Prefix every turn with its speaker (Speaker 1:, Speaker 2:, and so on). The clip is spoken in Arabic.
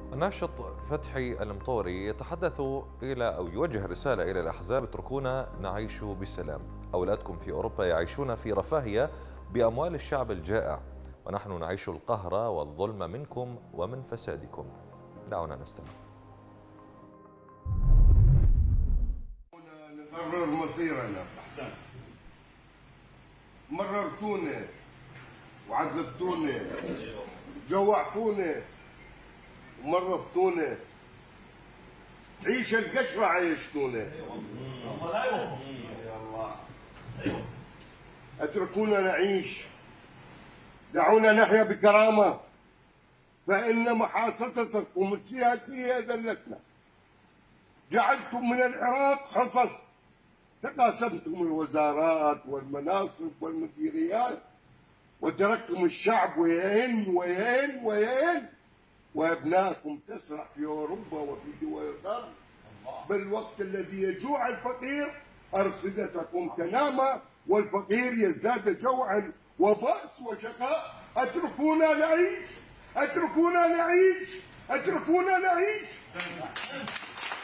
Speaker 1: الناشط فتحي المطوري يتحدث إلى أو يوجه رسالة إلى الأحزاب: اتركونا نعيش بسلام. أولادكم في أوروبا يعيشون في رفاهية بأموال الشعب الجائع، ونحن نعيش القهر والظلم منكم ومن فسادكم. دعونا نستمع.
Speaker 2: نقرر مصيرنا. مررتونا وعذبتونا، جوعتونا ومرضتونا، عيش القشرة عيشتونا. اتركونا نعيش، دعونا نحيا بكرامة، فإن محاصصتكم السياسية ذلتنا. جعلتم من العراق حصص، تقاسمتم الوزارات والمناصب والمديريات، وتركتم الشعب وين وين وين، وابناءكم تسرح في اوروبا وفي دول الغرب، بالوقت الذي يجوع الفقير ارصدتكم تنام والفقير يزداد جوعا وبأس وشقاء. اتركونا نعيش، اتركونا نعيش، اتركونا نعيش.